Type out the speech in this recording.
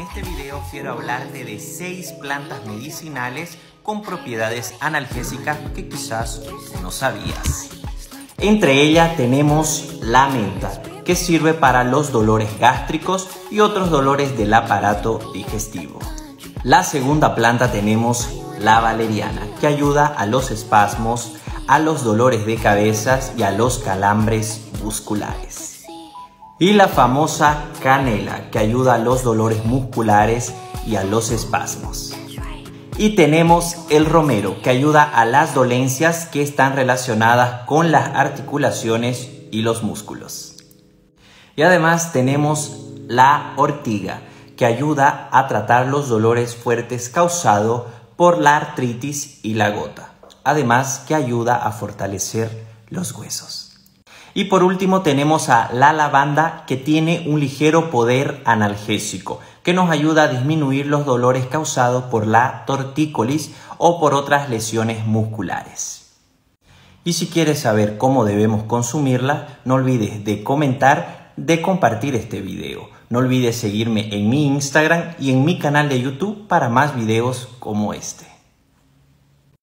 este video quiero hablarte de 6 plantas medicinales con propiedades analgésicas que quizás no sabías. Entre ellas tenemos la menta, que sirve para los dolores gástricos y otros dolores del aparato digestivo. La segunda planta tenemos la valeriana, que ayuda a los espasmos, a los dolores de cabeza y a los calambres musculares. Y la famosa canela, que ayuda a los dolores musculares y a los espasmos. Y tenemos el romero, que ayuda a las dolencias que están relacionadas con las articulaciones y los músculos. Y además tenemos la ortiga, que ayuda a tratar los dolores fuertes causados por la artritis y la gota. Además que ayuda a fortalecer los huesos. Y por último tenemos a la lavanda, que tiene un ligero poder analgésico, que nos ayuda a disminuir los dolores causados por la tortícolis o por otras lesiones musculares. Y si quieres saber cómo debemos consumirla, no olvides de comentar, de compartir este video. No olvides seguirme en mi Instagram y en mi canal de YouTube para más videos como este.